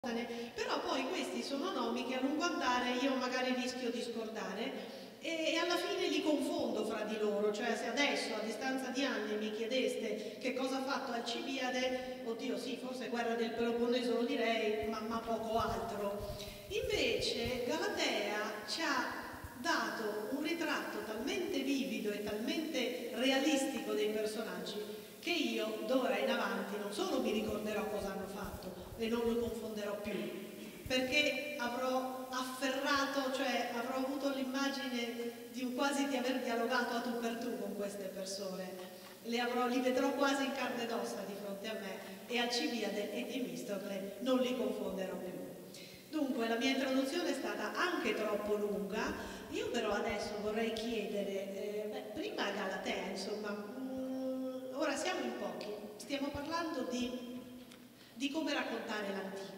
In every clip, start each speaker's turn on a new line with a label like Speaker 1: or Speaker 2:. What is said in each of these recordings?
Speaker 1: però poi questi sono nomi che a lungo andare io magari rischio di scordare e alla fine li confondo fra di loro, cioè se adesso a distanza di anni mi chiedeste che cosa ha fatto Alcibiade, oddio sì, forse guerra del Peloponneso lo direi, ma poco altro. Invece Galatea ci ha dato un ritratto talmente vivido e talmente realistico dei personaggi che io d'ora in avanti non solo mi ricorderò cosa hanno fatto e non lo confonderò più, perché avrò afferrato, cioè avrò avuto l'immagine di quasi di aver dialogato a tu per tu con queste persone, li vedrò quasi in carne ed ossa di fronte a me e Alcibiade e Temistocle non li confonderò più. Dunque la mia introduzione è stata anche troppo lunga, io però adesso vorrei chiedere, prima a Galatea insomma, ora siamo in pochi, stiamo parlando di come raccontare l'antico.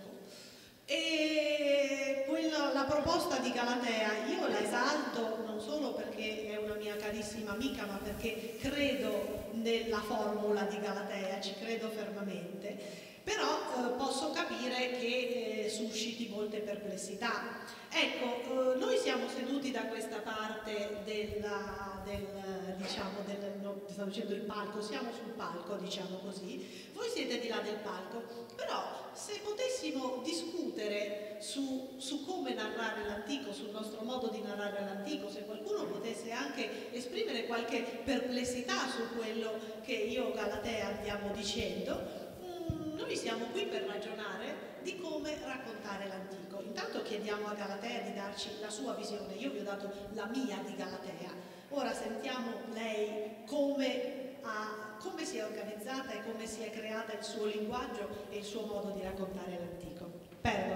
Speaker 1: E la proposta di Galatea io la esalto non solo perché è una mia carissima amica, ma perché credo nella formula di Galatea, ci credo fermamente, però posso capire che susciti molte perplessità. Ecco, noi siamo seduti da questa parte stavo dicendo il palco, siamo sul palco, diciamo così, voi siete di là del palco, però se potessimo discutere su come narrare l'antico, sul nostro modo di narrare l'antico, se qualcuno potesse anche esprimere qualche perplessità su quello che io o Galatea andiamo dicendo, noi siamo qui per ragionare di come raccontare l'antico. Intanto chiediamo a Galatea di darci la sua visione, io vi ho dato la mia di Galatea. Ora sentiamo lei come si è organizzata e come si è creata il suo linguaggio e il suo modo di raccontare l'antico. Prego.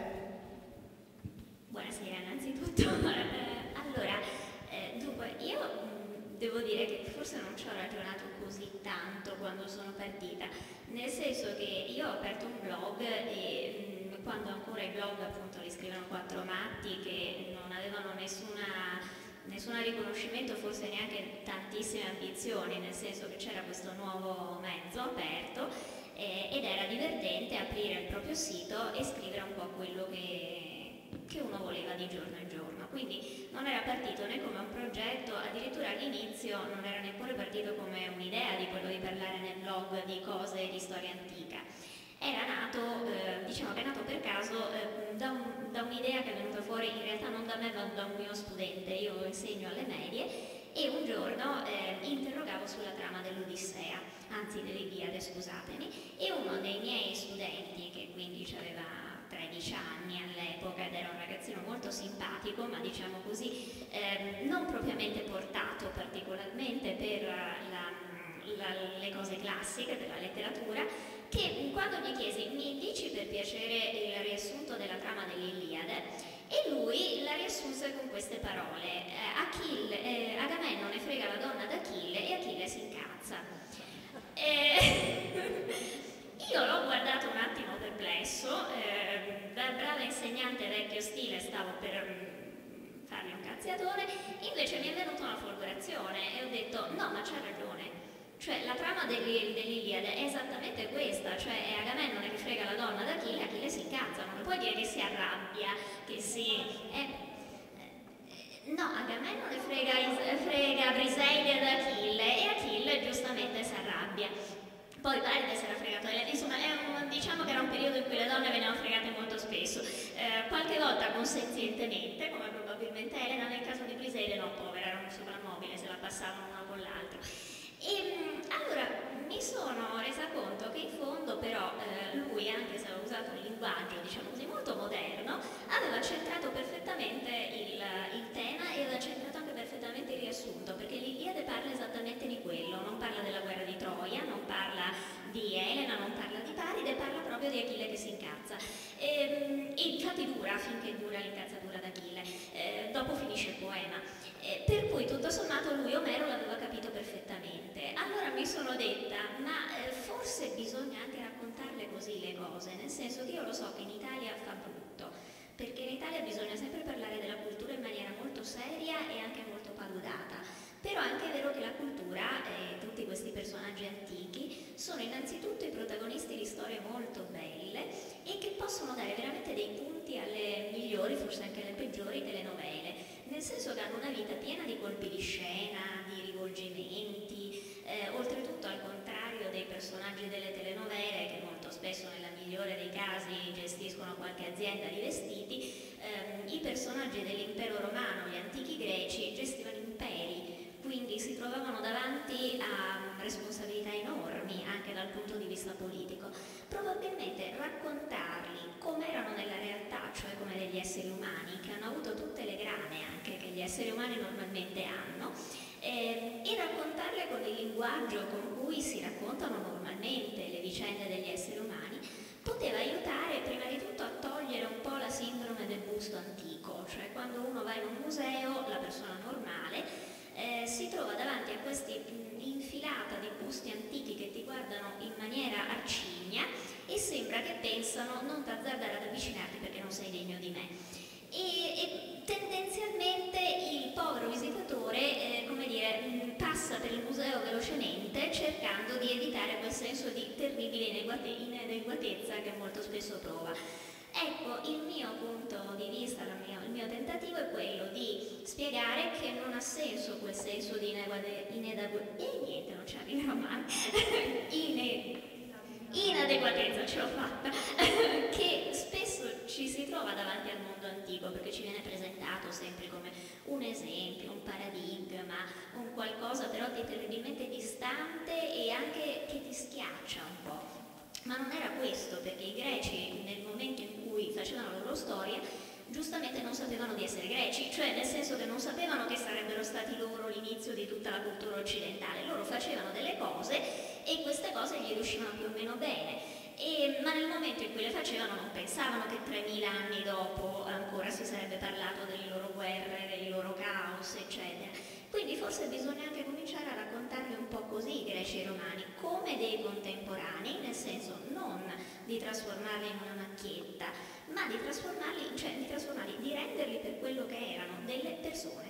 Speaker 2: Buonasera innanzitutto. Allora, dunque, io devo dire che forse non ci ho ragionato così tanto quando sono partita, nel senso che io ho aperto un blog e quando ancora i blog appunto li scrivono quattro matti che non avevano nessun riconoscimento, forse neanche tantissime ambizioni, nel senso che c'era questo nuovo mezzo aperto ed era divertente aprire il proprio sito e scrivere un po' quello che uno voleva di giorno in giorno, quindi non era partito né come un progetto, addirittura all'inizio non era neppure partito come un'idea di quello di parlare nel blog di cose di storia antica. Era nato, diciamo che è nato per caso da un'idea che è venuta fuori in realtà non da me ma da un mio studente. Io insegno alle medie e un giorno interrogavo sulla trama dell'Odissea, anzi dell'Iliade, scusatemi, e uno dei miei studenti, che quindi aveva 13 anni all'epoca ed era un ragazzino molto simpatico, ma diciamo così non propriamente portato particolarmente per le cose classiche della letteratura, che quando gli chiesi mi dici per piacere il riassunto della trama dell'Iliade, e lui la riassunse con queste parole: Agamennone frega la donna d'Achille e Achille si incazza. Io l'ho guardato un attimo perplesso, da brava insegnante vecchio stile stavo per fargli un cazziatone, invece mi è venuta una folgorazione e ho detto no, ma c'ha ragione. Cioè la trama dell'Iliade è esattamente questa, cioè è Agamennone che frega la donna d'Achille, Achille si incazza, non puoi dire che si arrabbia, che si... no, Agamennone frega Briseide d'Achille e Achille giustamente si arrabbia. Poi Paride si era fregato Elena, insomma diciamo che era un periodo in cui le donne venivano fregate molto spesso, qualche volta consenzientemente, come probabilmente Elena, nel caso di Briseide no, povera, era un soprammobile, se la passavano una con l'altro. E allora mi sono resa conto che in fondo però lui, anche se aveva usato un linguaggio diciamo così molto moderno, aveva centrato perfettamente il tema e aveva centrato anche perfettamente il riassunto, perché l'Iliade parla esattamente di quello, non parla della guerra di Troia, non parla di Elena, non parla di Paride, parla proprio di Achille che si incazza. E infatti dura finché dura l'incazzatura d'Achille, dopo finisce il poema. Per cui tutto sommato lui Omero l'aveva capito perfettamente. Allora mi sono detta, ma forse bisogna anche raccontarle così le cose, nel senso che io lo so che in Italia fa brutto, perché in Italia bisogna sempre parlare della cultura in maniera molto seria e anche molto paludata, però è anche vero che la cultura e tutti questi personaggi antichi sono innanzitutto i protagonisti di storie molto belle e che possono dare veramente dei migliori, forse anche le peggiori telenovele, nel senso che hanno una vita piena di colpi di scena, di rivolgimenti, oltretutto al contrario dei personaggi delle telenovele che molto spesso nella migliore dei casi gestiscono qualche azienda di vestiti, i personaggi dell'impero romano, gli antichi greci, gestivano imperi, quindi si trovavano davanti a responsabilità enormi anche dal punto di vista politico. Probabilmente raccontarli come erano nella realtà, cioè come degli esseri umani che hanno avuto tutte le grane anche che gli esseri umani normalmente hanno, e raccontarle con il linguaggio con cui si raccontano normalmente le vicende degli esseri umani poteva aiutare prima di tutto a togliere un po' la sindrome del busto antico, cioè quando uno va in un museo, la persona normale si trova davanti a questa infilata di busti antichi che ti guardano in maniera arcigna e sembra che pensano non t'azzardare ad avvicinarti perché non sei degno di me. E tendenzialmente il povero visitatore come dire, passa per il museo velocemente cercando di evitare quel senso di terribile inadeguatezza che molto spesso prova. Ecco, il mio punto di vista, il mio tentativo è quello di spiegare che non ha senso quel senso di niente, non ci arriverò mai, inadeguatezza, ce l'ho fatta, che spesso ci si trova davanti al mondo antico perché ci viene presentato sempre come un esempio, un paradigma, un qualcosa però di terribilmente distante e anche che ti schiaccia un po'. Ma non era questo, perché i greci nel momento in cui facevano la loro storia giustamente non sapevano di essere greci, cioè nel senso che non sapevano che sarebbero stati loro l'inizio di tutta la cultura occidentale. Loro facevano delle cose e queste cose gli riuscivano più o meno bene, ma nel momento in cui le facevano non pensavano che 3000 anni dopo ancora si sarebbe parlato delle loro guerre, dei loro caos, eccetera. Quindi forse bisogna anche cominciare a raccontarli un po' così i greci e i romani, come dei contemporanei, nel senso non di trasformarli in una macchietta, ma di trasformarli, di renderli per quello che erano, delle persone.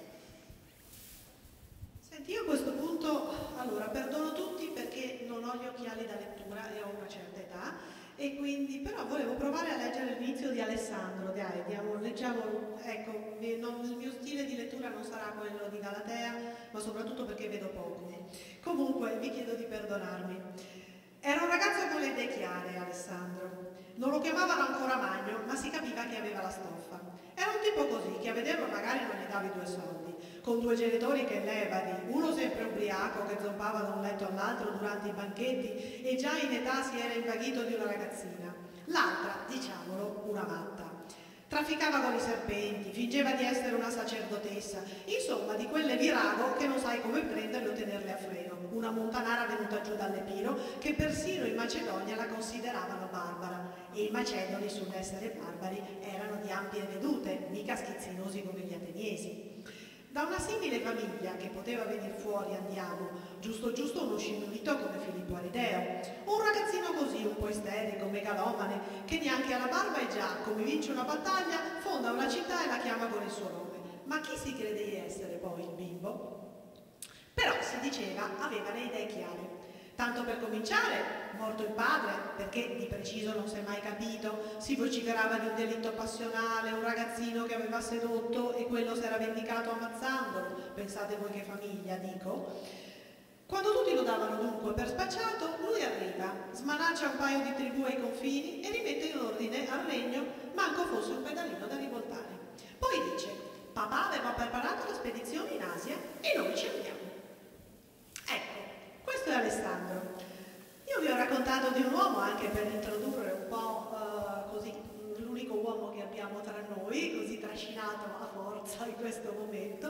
Speaker 1: Senti, io a questo punto, allora, perdono tutti perché non ho gli occhiali da lettura e ho una certa età, e quindi però volevo provare a leggere l'inizio di Alessandro, dai, leggiamo, ecco, il mio stile di lettura non sarà quello di Galatea, ma soprattutto perché vedo poco. Comunque vi chiedo di perdonarmi. Era un ragazzo con le idee chiare, Alessandro. Non lo chiamavano ancora Magno, ma si capiva che aveva la stoffa. Era un tipo così, che a vederlo magari non gli davi 2 soldi, con 2 genitori che levadi, uno sempre ubriaco che zompava da un letto all'altro durante i banchetti e già in età si era invaghito di una ragazzina. L'altra, diciamolo, una matta. Trafficava con i serpenti, fingeva di essere una sacerdotessa, insomma di quelle virago che non sai come prenderle o tenerle a freno. Una montanara venuta giù dall'Epiro che persino in Macedonia la consideravano barbara, e i macedoni sull'essere barbari erano di ampie vedute, mica schizzinosi come gli ateniesi. Da una simile famiglia che poteva venire fuori, andiamo, giusto giusto uno scimunito come Filippo Arideo, un ragazzino così, un po' isterico, megalomane, che neanche alla barba e già, come vince una battaglia, fonda una città e la chiama con il suo nome. Ma chi si crede di essere poi il bimbo? Però si diceva aveva le idee chiare. Tanto per cominciare, morto il padre, perché di preciso non si è mai capito, si vociferava di un delitto passionale, un ragazzino che aveva sedotto e quello si era vendicato ammazzandolo. Pensate voi che famiglia, dico. Quando tutti lo davano dunque per spacciato, lui arriva, smanaccia un paio di tribù ai confini e rimette in ordine al regno, manco fosse un pedalino da rivoltare. Poi dice, papà aveva preparato la spedizione in Asia e noi ci andiamo. Ecco, questo è Alessandro. Io vi ho raccontato di un uomo anche per introdurre un po' così l'unico uomo che abbiamo tra noi, così trascinato a forza in questo momento.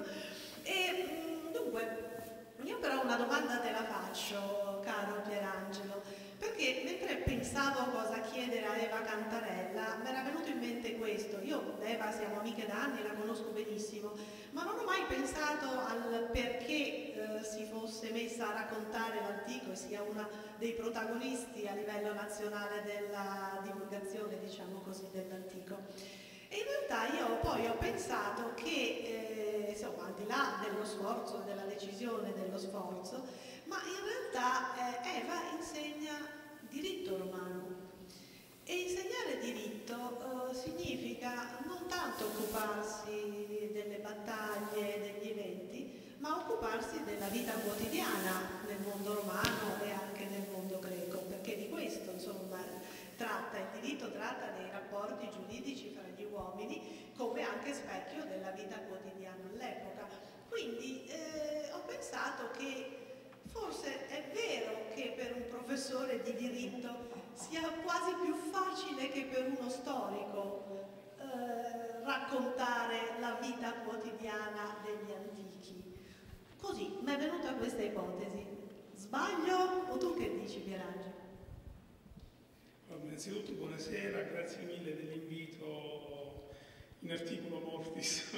Speaker 1: E dunque, io però una domanda te la faccio, caro Pierangelo, perché mentre pensavo a cosa chiedere a Eva Cantarella, mi era venuto in mente questo. Io, Eva, siamo amiche da anni, la conosco benissimo, ma non ho mai pensato al perché si fosse messa a raccontare l'antico e sia una dei protagonisti a livello nazionale della divulgazione, diciamo così, dell'antico. E in realtà io poi ho pensato che, insomma, al di là dello sforzo, della decisione dello sforzo, ma in realtà Eva insegna diritto romano. E insegnare diritto significa non tanto occuparsi delle battaglie, degli eventi, ma occuparsi della vita quotidiana nel mondo romano e anche nel mondo greco, perché di questo insomma tratta, il diritto tratta dei rapporti giuridici fra gli uomini come anche specchio della vita quotidiana all'epoca. Quindi ho pensato che forse è vero che per un professore di diritto sia quasi più facile che per uno storico raccontare la vita quotidiana degli antichi. Così mi è venuta questa ipotesi. Sbaglio o tu che dici, Pierangelo?
Speaker 3: Innanzitutto buonasera, grazie mille dell'invito in articulo mortis.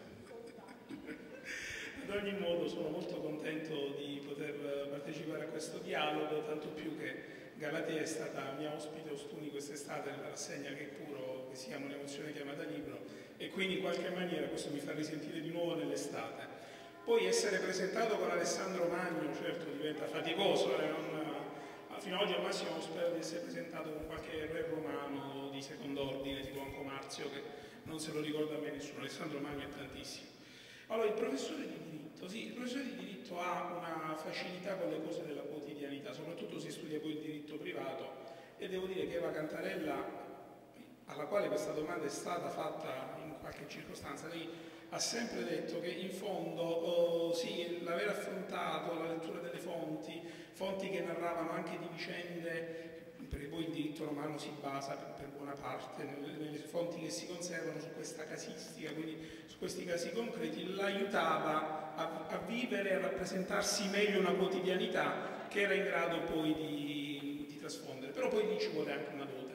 Speaker 3: Ad ogni modo sono molto contento di poter partecipare a questo dialogo, tanto più che Galatea è stata mia ospite Ostuni quest'estate nella rassegna che curo, che si chiama Un'emozione chiamata libro, e quindi in qualche maniera questo mi fa risentire di nuovo nell'estate. Poi essere presentato con Alessandro Magno, certo, diventa faticoso, fino ad oggi al massimo spero di essere presentato con qualche re romano di secondo ordine, tipo Anco Marzio, che non se lo ricorda a me nessuno. Alessandro Magno è tantissimo. Allora, il professore di diritto, sì, il professore di diritto ha una facilità con le cose della quotidianità, soprattutto se studia poi il diritto privato, e devo dire che Eva Cantarella, alla quale questa domanda è stata fatta in qualche circostanza, lei ha sempre detto che in fondo sì, l'aver affrontato la lettura delle fonti che narravano anche di vicende, perché poi il diritto romano si basa per buona parte nelle fonti che si conservano su questa casistica, quindi su questi casi concreti, l'aiutava a vivere e a rappresentarsi meglio una quotidianità che era in grado poi di trasfondere. Però poi lì ci vuole anche una dote.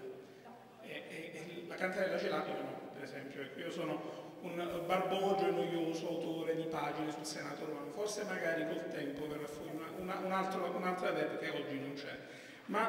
Speaker 3: La Cantarella ce l'ha, io no, per esempio. Io sono un barbogio e noioso autore di pagine sul Senato romano, forse magari col tempo verrà fuori un'altra web che oggi non c'è, ma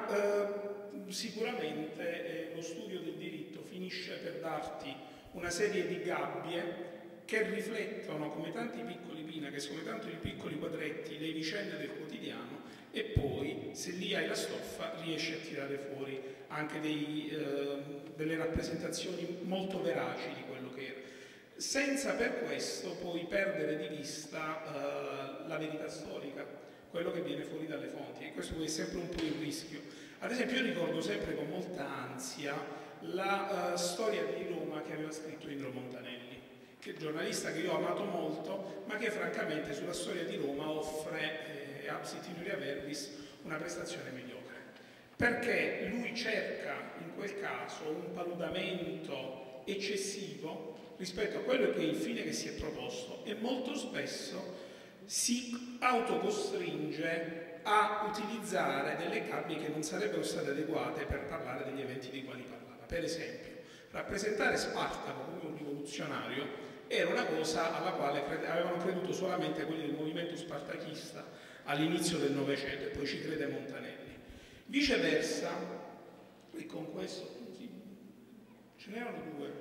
Speaker 3: sicuramente lo studio del diritto finisce per darti una serie di gabbie che riflettono come tanti piccoli pinaches, come tanti piccoli quadretti, le vicende del quotidiano, e poi se lì hai la stoffa riesci a tirare fuori anche delle rappresentazioni molto veraci di quello che era, senza per questo poi perdere di vista la verità storica, quello che viene fuori dalle fonti, e questo è sempre un po' il rischio. Ad esempio io ricordo sempre con molta ansia la storia di Roma che aveva scritto Indro Montanelli, che è un giornalista che io ho amato molto, ma che francamente sulla storia di Roma offre, absit iuria verbis, una prestazione mediocre, perché lui cerca in quel caso un paludamento eccessivo rispetto a quello che è il fine che si è proposto, e molto spesso si autocostringe a utilizzare delle gabbie che non sarebbero state adeguate per parlare degli eventi dei quali parlava. Per esempio, rappresentare Spartaco come un rivoluzionario era una cosa alla quale avevano creduto solamente quelli del movimento spartachista all'inizio del Novecento, e poi ci crede Montanelli. Viceversa, e con questo sì, ce n'erano due.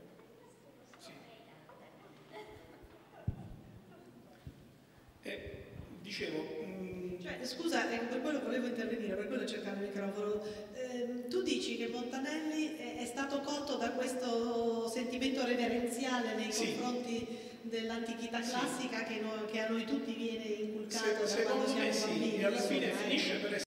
Speaker 3: Dicevo...
Speaker 1: scusa, per quello volevo intervenire, per quello cercavo il microfono. Tu dici che Montanelli è stato colto da questo sentimento reverenziale nei confronti dell'antichità classica che a noi tutti viene inculcato da quando siamo bambini.
Speaker 3: Sì, e alla fine finisce per essere